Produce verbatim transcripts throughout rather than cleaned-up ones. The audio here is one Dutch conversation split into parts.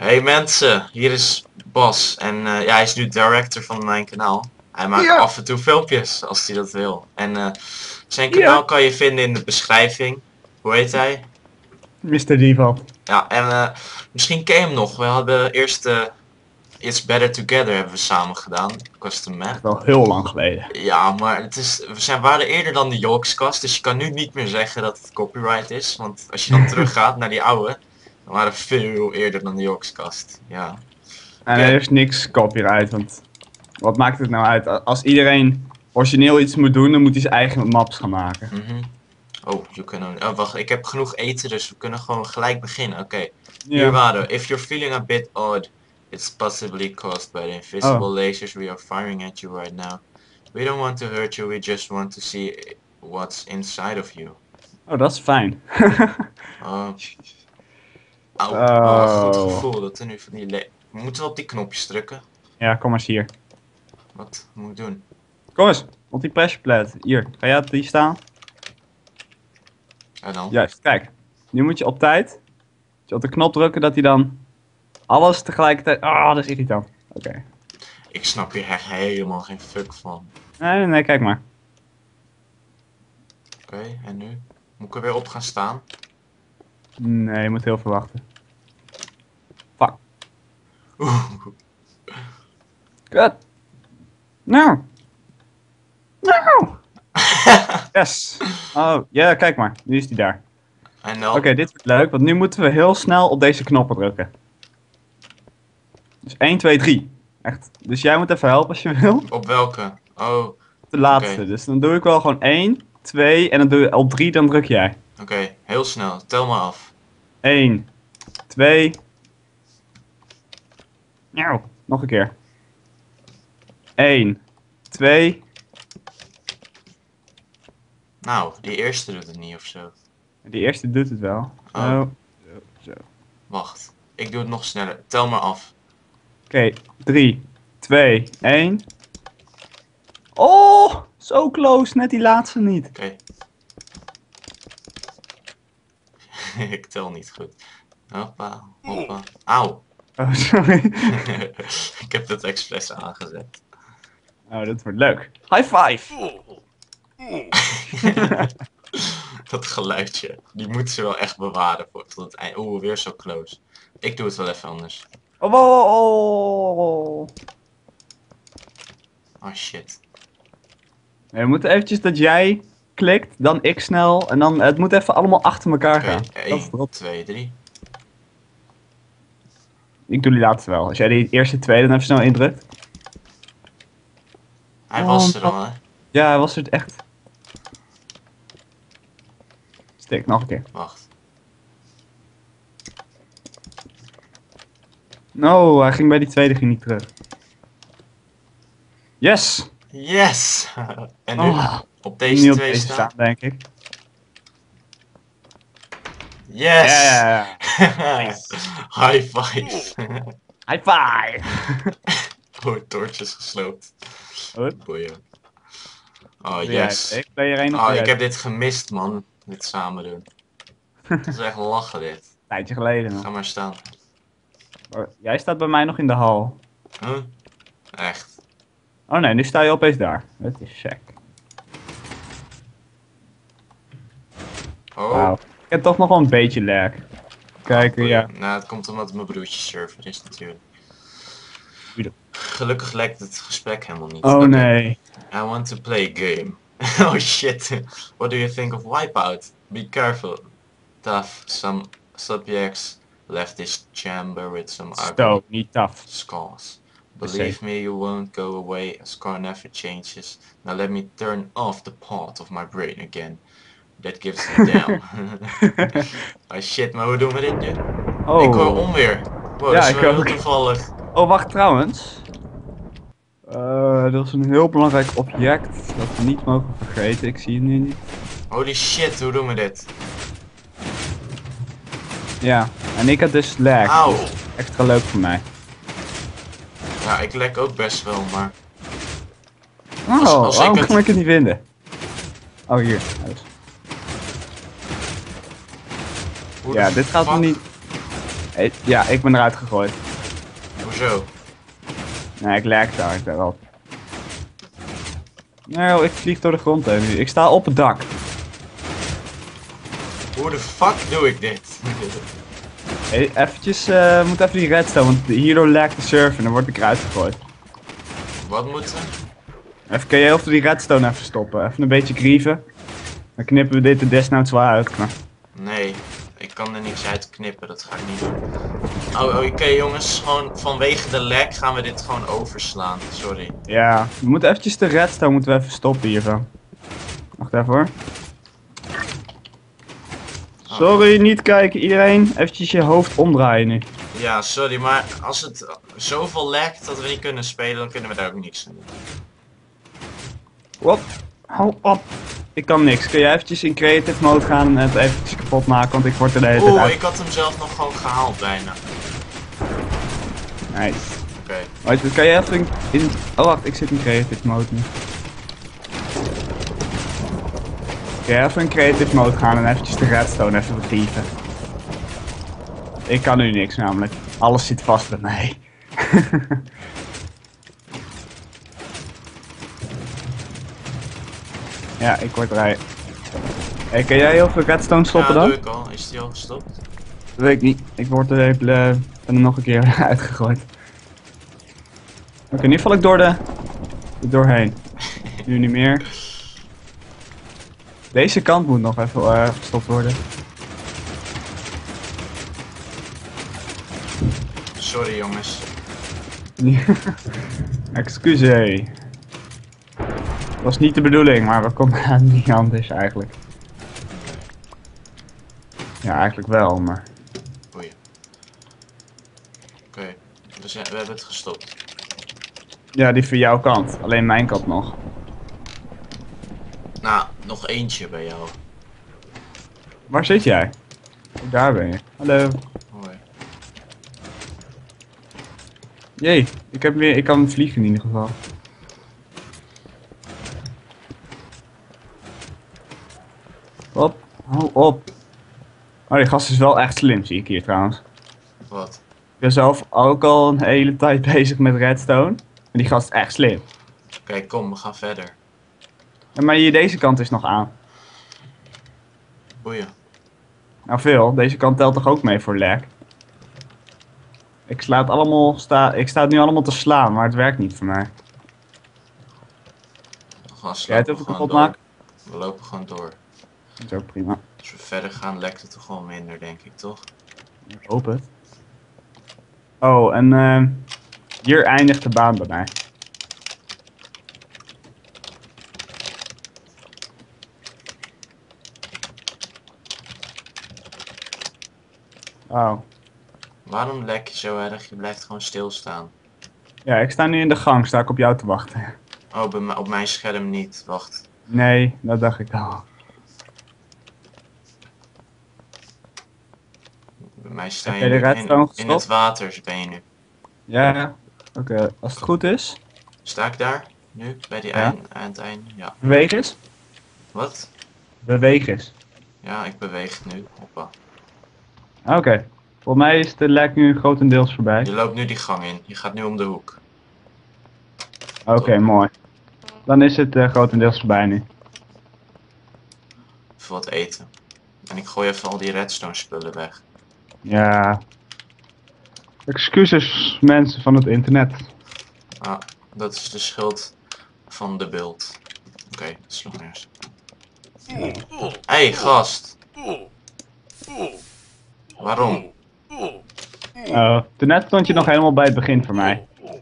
Hey mensen, hier is Bas en uh, ja, hij is nu director van mijn kanaal. Hij maakt Ja. af en toe filmpjes als hij dat wil. En uh, zijn kanaal Ja. kan je vinden in de beschrijving. Hoe heet hij? mister Dival. Ja, en uh, misschien ken je hem nog. We hadden eerst uh, It's Better Together hebben we samen gedaan. Custom map. Wel heel lang geleden. Ja, maar het is, we zijn, waren eerder dan de Yorkskast, dus je kan nu niet meer zeggen dat het copyright is. Want als je dan teruggaat naar die oude, dan waren we veel eerder dan de Yorkskast. Ja. En er is niks copyright, want wat maakt het nou uit? Als iedereen origineel iets moet doen, dan moet hij zijn eigen maps gaan maken. Mm-hmm. Oh, you can only... oh, wacht, ik heb genoeg eten, dus we kunnen gewoon gelijk beginnen. Oké, okay. Ja. Hier waren we. If you're feeling a bit odd, it's possibly caused by the invisible Oh. lasers we are firing at you right now. We don't want to hurt you, we just want to see what's inside of you. Oh, dat is fijn. Oh. Au. Oh. Oh, goed gevoel dat er nu van die le... We moeten wel op die knopjes drukken. Ja, kom maar eens hier. Wat moet ik doen? Kom eens, op die pressure plate. Hier, ga jij op die staan? En dan? Juist, kijk. Nu moet je op tijd moet je op de knop drukken dat hij dan alles tegelijkertijd... Ah, oh, dat is irritant. Oké. Okay. Ik snap hier echt helemaal geen fuck van. Nee, nee, nee, kijk maar. Oké, okay, en nu? Moet ik er weer op gaan staan? Nee, je moet heel veel wachten. Fuck. Oeh. Kut. Nou. Nou. Yes. Oh, ja, kijk maar. Nu is die daar. En dan? Oké, okay, dit wordt leuk, want nu moeten we heel snel op deze knoppen drukken. Dus één, twee, drie. Echt. Dus jij moet even helpen als je wil. Op welke? Oh. De laatste. Okay. Dus dan doe ik wel gewoon één, twee en dan doe je op drie, dan druk jij. Oké, okay, heel snel. Tel maar af. één, twee. Nou, nog een keer. één, twee. Nou, die eerste doet het niet ofzo. Die eerste doet het wel. Oh. Zo, zo, zo. Wacht, ik doe het nog sneller. Tel maar af. Oké, okay, drie, twee, één. Oh, zo close, net die laatste niet. Oké. Okay. Ik tel niet goed. Hoppa, hoppa. Auw. Oh, sorry. Ik heb dat expres aangezet. Oh, dat wordt leuk. High five! Dat geluidje, die moeten ze wel echt bewaren voor tot het eind. Oeh, weer zo close. Ik doe het wel even anders. Oh, oh, oh. Oh shit. Nee, we moeten eventjes dat jij klikt, dan ik snel en dan het moet even allemaal achter elkaar Oké, gaan. één, twee, drie. Ik doe die laatste wel. Als jij die eerste twee dan even snel indrukt. Hij Oh, was er al, hè? Ja, hij was er echt. Stik, nog een keer. Wacht. No, hij ging bij die tweede ging niet terug. Yes! Yes! En nu Oh, op deze niet op twee deze staan. staan, denk ik. Yes! Yeah. Nice. High five! High five! Oh, toortjes gesloopt. Goed. Boeien. Oh, Doe jij yes. het? Ik ben er één of Oh, twee ik heb uit. dit gemist, man. Dit samen doen. Het is echt lachen, dit. Tijdje geleden Ga nog. maar staan. Oh, jij staat bij mij nog in de hal. Huh? Echt. Oh nee, nu sta je opeens daar. Dat is sick. Oh. Wauw. Ik heb toch nog wel een beetje lag. Kijk, Oh, ja. Nou, het komt omdat het mijn broertje server is natuurlijk. Wie Gelukkig lijkt het gesprek helemaal niet. Oh Oké. nee. I want to play a game. Oh shit. What do you think of Wipeout? Be careful. Tough. Some subjects left this chamber with some ugly Zo, niet tough. scars. Safe. Believe me, you won't go away. A scar never changes. Now let me turn off the part of my brain again. That gives it down. Oh shit, maar hoe doen we dit nu? Oh. Ik hoor onweer. Wow, Ja, dat is ik wel heel ook. toevallig. Oh, wacht trouwens. Uh, dat is een heel belangrijk object dat we niet mogen vergeten. Ik zie het nu niet. Holy shit, hoe doen we dit? Ja, en ik had dus lag. Auw. Dus extra leuk voor mij. Ja, ik lek ook best wel, maar... Oh, Als- als ik waarom het- kan ik het niet vinden? Oh, hier. Huis. Hoe Ja, de dit gaat fuck? nog niet... Hey, ja, ik ben eruit gegooid. Hoezo? Nee, ik lijk daar ik daarop. Nou, ik vlieg door de grond heen nu. Ik sta op het dak. Hoe de fuck doe ik dit? Hey, eventjes, uh, moet even die redstone, want hierdoor lijkt de server en dan word ik eruit gegooid. Wat moet er? Even, kun je heel veel die redstone even stoppen? Even een beetje grieven. Dan knippen we dit er desnoods wel uit. Maar... Nee, ik kan er niks uit knippen, dat ga ik niet doen. Oh, oké okay, jongens, gewoon vanwege de lag gaan we dit gewoon overslaan, sorry. Ja, we moeten eventjes de redstone moeten we even stoppen hiervan. Wacht even hoor. Sorry, niet kijken iedereen. Eventjes je hoofd omdraaien nu. Ja, sorry, maar als het zoveel lagt dat we niet kunnen spelen, dan kunnen we daar ook niks aan doen. Wat? Hou op. Ik kan niks. Kun jij eventjes in creative mode gaan en het eventjes kapot maken, want ik word er de hele tijd uit. Oeh, ik had hem zelf nog gewoon gehaald bijna. Nice. Oké. Okay. Kan jij even in, in... Oh wacht, ik zit in creative mode nu. Kun jij even in creative mode gaan en eventjes de redstone even begrieven. Ik kan nu niks namelijk. Alles zit vast bij mij. Ja, ik word eruit. Hey, kan jij heel veel redstone stoppen ja, dan? Ja, doe ik al. Is die al gestopt? Dat weet ik niet. Ik word er even, uh, ben er nog een keer uitgegooid. Oké, okay, nu val ik door de... er doorheen. Nu niet meer. Deze kant moet nog even uh, gestopt worden. Sorry jongens. Excuseer. Dat was niet de bedoeling, maar we konden niet anders eigenlijk. Ja, eigenlijk wel, maar... Oei. Oké, okay. we, we hebben het gestopt. Ja, die van jouw kant. Alleen mijn kant nog. Nou, nog eentje bij jou. Waar zit jij? Oh, daar ben je. Hallo. Hoi. Jee, ik, heb weer, ik kan vliegen in ieder geval. Op, hou op. Oh, die gast is wel echt slim, zie ik hier trouwens. Wat? Ik ben zelf ook al een hele tijd bezig met redstone. En die gast is echt slim. Oké, okay, kom, we gaan verder. Ja, maar hier, deze kant is nog aan. Boeien. Nou veel, deze kant telt toch ook mee voor lag? Ik sla het allemaal, sta, ik sta het nu allemaal te slaan, maar het werkt niet voor mij. We gaan Jij het even kapot maken? We lopen gewoon door. Dat is ook prima. Als we verder gaan, lekt het toch gewoon minder, denk ik, toch? Ik hoop het. Oh, en uh, hier eindigt de baan bij mij. Oh. Waarom lek je zo erg? Je blijft gewoon stilstaan. Ja, ik sta nu in de gang, sta ik op jou te wachten. Oh, bij op mijn scherm niet. Wacht. Nee, dat dacht ik al. Bij mij sta je, je nu in, in het water, ben je nu. Ja, oké. Okay. Als het goed is. Sta ik daar? Nu? Bij die ja. eind, aan het einde? Ja. Beweeg eens. Wat? Beweeg eens. Ja, ik beweeg nu. Hoppa. Oké. Okay. Volgens mij is de lek nu grotendeels voorbij. Je loopt nu die gang in. Je gaat nu om de hoek. Oké, okay, mooi. Dan is het uh, grotendeels voorbij nu. Even wat eten. En ik gooi even al die redstone spullen weg. Ja. Excuses mensen van het internet. Ah, dat is de schuld van de beeld. Oké, okay, dat is nog nergens. Hé, hey, gast. Waarom? Oh, toen net stond je nog helemaal bij het begin voor mij.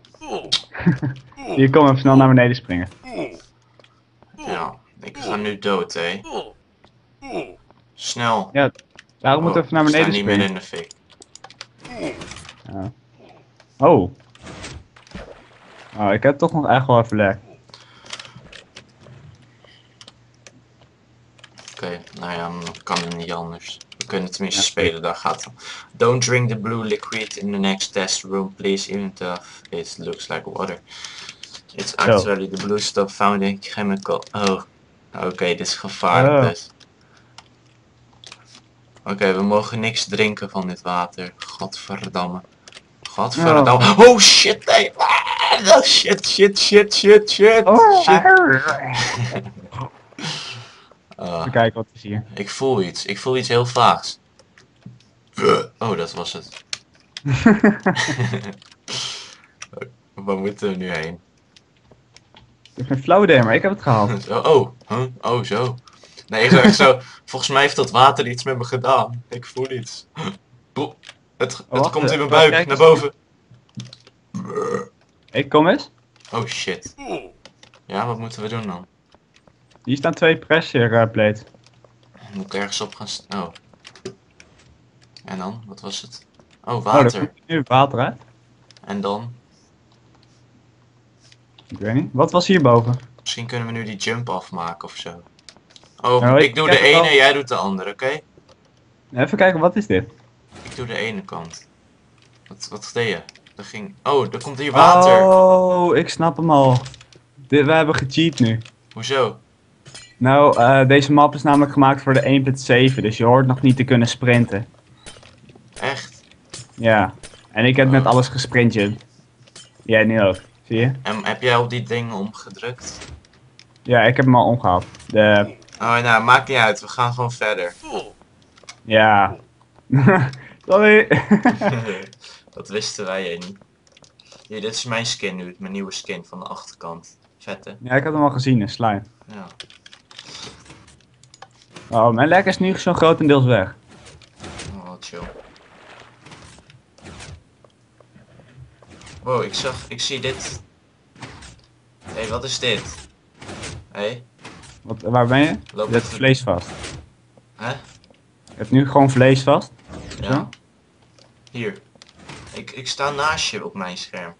Hier, kom even snel naar beneden springen. Ja, ik ga nu dood, hé. Snel. Ja, daarom moet oh, even naar beneden ik sta niet springen. meer in de fik. Ja. Oh. Oh, ik heb toch nog echt wel even lek. Oké, okay, nou ja, dan kan het niet anders. We kunnen tenminste ja. spelen, daar gaat het. Don't drink the blue liquid in the next test room, please, even though it looks like water. It's actually the blue stuff found in chemical... Oh, oké, okay, dit is gevaarlijk oh. dus. Oké, okay, we mogen niks drinken van dit water. Godverdamme. Godverdamme. Oh shit, nee. Ah, shit, shit, shit, shit, shit. Oh. shit. Even Uh, kijken wat is hier. ik voel iets. Ik voel iets heel vaags. Oh, dat was het. Waar moeten we nu heen? Ik heb geen flauw idee, maar ik heb het gehaald. Zo, oh, huh? Oh, zo. Nee, ik zeg zo. Volgens mij heeft dat water iets met me gedaan. Ik voel iets. Boe. Het, het wacht, komt in mijn wacht, buik, kijk naar eens. boven. Ik kom eens. Oh shit. Ja, wat moeten we doen dan? Hier staan twee pressure uh, plates. Moet ik ergens op gaan st- Oh. En dan? Wat was het? Oh, Oh, daar water. komt nu water uit. En dan? Ik weet niet. Wat was hierboven? Misschien kunnen we nu die jump afmaken of zo. Oh, Nou, ik, ik doe de kijk ene, wel. jij doet de andere, oké? Even kijken, wat is dit? Ik doe de ene kant. Wat, wat deed je? Er ging... Oh, er komt hier water. Oh, ik snap hem al. Dit, we hebben gecheat nu. Hoezo? Nou, eh, deze map is namelijk gemaakt voor de één punt zeven, dus je hoort nog niet te kunnen sprinten. Echt? Ja. En ik heb net alles gesprintje. Jij nu ook, zie je? En heb jij op die dingen omgedrukt? Ja, ik heb hem al omgehaald. De... Oh, nou, maakt niet uit. We gaan gewoon verder. Ja. Sorry. Dat wisten wij niet. Hier, dit is mijn skin nu. Mijn nieuwe skin van de achterkant. Vette. Ja, ik had hem al gezien, een slime. Ja. Oh, mijn lek is nu zo grotendeels weg. Oh, wat chill. Wow, ik zag, ik zie dit. Hé, hey, wat is dit? Hé, hey, Wat, waar ben je? Loop Je hebt even- vlees vast. hè? Je hebt nu gewoon vlees vast. Ja. Zo? Hier. Ik, ik sta naast je op mijn scherm.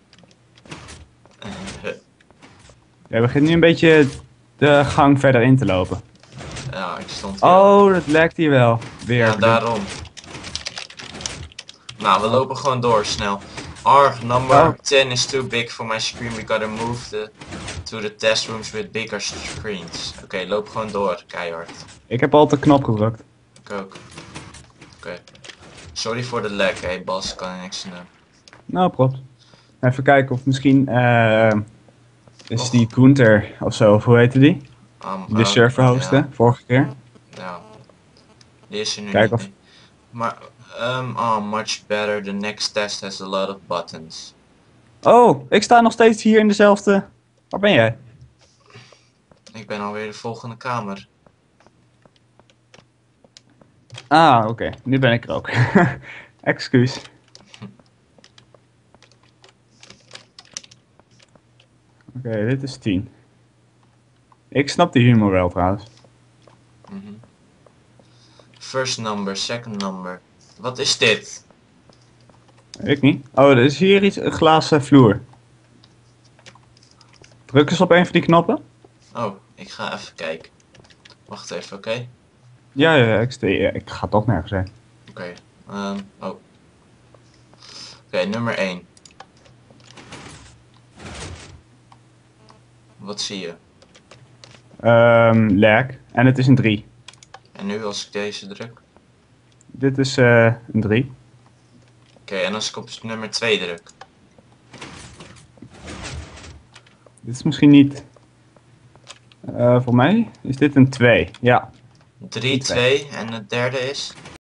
Eh, Je begint nu een beetje de gang verder in te lopen. ja, ik stond hier. Oh, dat lekt hier wel. Weer. Ja, daarom. Nou, we lopen gewoon door, snel. Arg, number Oh. ten is too big for my screen. We gotta move the, to the test rooms with bigger screens. Oké, loop gewoon door, keihard. Ik heb al de knop gedrukt. Ik ook. Oké. Sorry voor de lag, hé Bas, kan er niks aan doen. Nou, props. Even kijken of misschien... eh is Och. die Gunther of zo, of hoe heette die? Um, De uh, server hosten, Ja, vorige keer. ja. Die is er nu Kijk niet. of- nee. Maar, um, oh, much better. The next test has a lot of buttons. Oh, ik sta nog steeds hier in dezelfde... Waar ben jij? Ik ben alweer de volgende kamer. Ah, oké. Nu ben ik er ook. Excuus. Oké, dit is tien. Ik snap de humor wel trouwens. Mhm. First number, second number. Wat is dit? Ik niet. Oh, er is hier iets, een glazen vloer. Druk eens op een van die knoppen. Oh, ik ga even kijken. Wacht even, oké? Ja, ja, ik, sta- ja, ik ga toch nergens heen. Oké. ehm, oh. Oké, nummer één. Wat zie je? Ehm lag. En het is een drie. En nu als ik deze druk? Dit is eh, een drie. Oké, en als ik op nummer twee druk? Dit is misschien niet... Eh voor mij is dit een twee. Ja. drie, twee en het derde is?